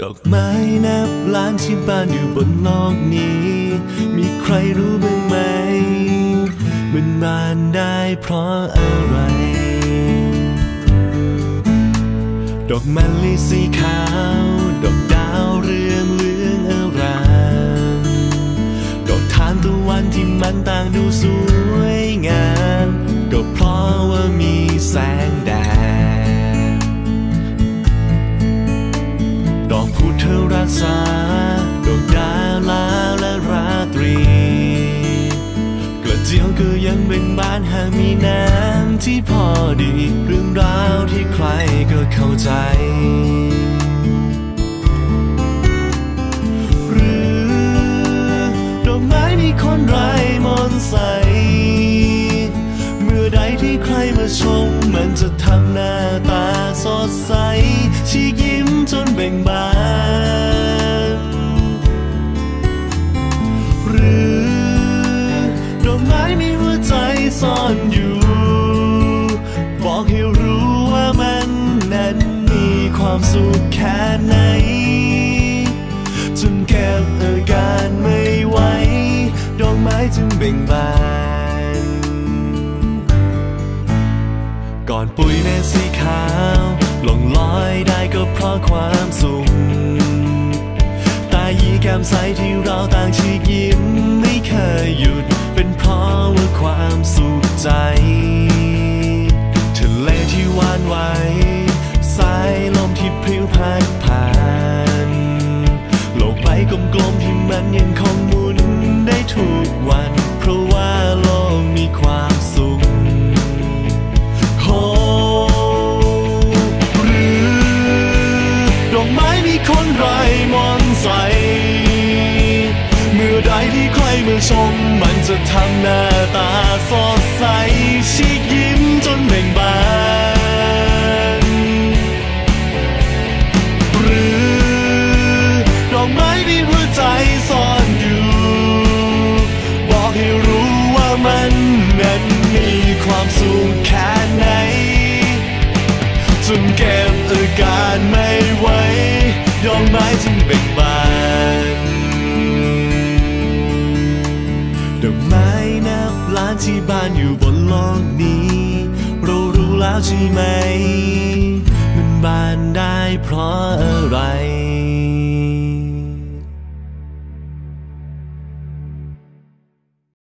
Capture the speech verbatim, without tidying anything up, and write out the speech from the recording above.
ดอกไม้นับล้านที่บานอยู่บนโลกนี้มีใครรู้บ้างไหมมันบานได้เพราะอะไรดอกมะลิสีขาวดอกดาวเรืองเหลืองอารามดอกทานตะวันที่มันต่างดูสวยงามก็เพราะว่ามีแสงแดดดอกพุทธรักษาดอกดาวลาวและราตรีกระเจียวก็ยังเบ่งบานหากมีน้ำที่พอดีเรื่องราวที่ใครก็เข้าใจหรือดอกไม้มีคนไร้มนต์ใสเมื่อใดที่ใครมาชมมันจะทำหน้าตาสดใสชี้ยิ้มจนเบ่งบานหรือดอกไม้มีหัวใจซ่อนอยู่บอกให้รู้ว่ามันนั้นมีความสุขแค่ไหนจนเก็บอาการไม่ไหวดอกไม้จึงเบ่งบานก่อนปุยเมฆสีขาวหลงลอยได้ก็เพราะความสุขตายีแก้มใสที่เราต่างชี้ยิ้มไม่เคยหยุดเป็นเพราะว่าความสุขใจทะเลที่หวานไหวสายลมที่พริ้วพัดผ่านโลกใบกลมๆที่มันยังคงหมุนได้ทุกวันเพราะว่าโลกมีความสุขโฮหรือดอกไม้มีคนไร้มนต์ใสเมื่อใดที่ใครมาชมมันจะทำหน้าตาสดใสชี้ยิ้มจนเบ่งบานหรือดอกไม้มีหัวใจซ่อนอยู่บอกให้รู้ว่ามันนั้นมีความสุขแค่ไหนจนเก็บอาการไม่ไหวดอกไม้จึงเบ่งบานดอกไม้นับล้านที่บานอยู่บนโลกนี้เรารู้แล้วใช่ไหมมันบานได้เพราะอะไร